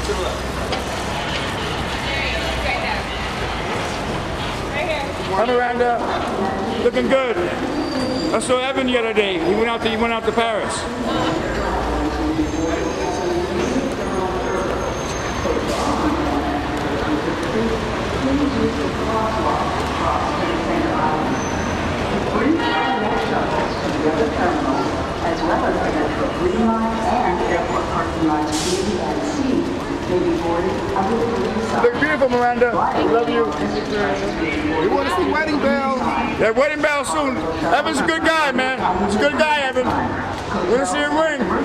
Hi, Miranda. Looking good. I saw Evan the other day. He went out to Paris. As well as the Metro Green Line and airport parking lots B and C may be boarded under the green sign. Look beautiful, Miranda. Love you. We want to see Wedding Bell. Yeah, Wedding Bell soon. Evan's a good guy, man. He's a good guy, Evan. We're gonna see him ring.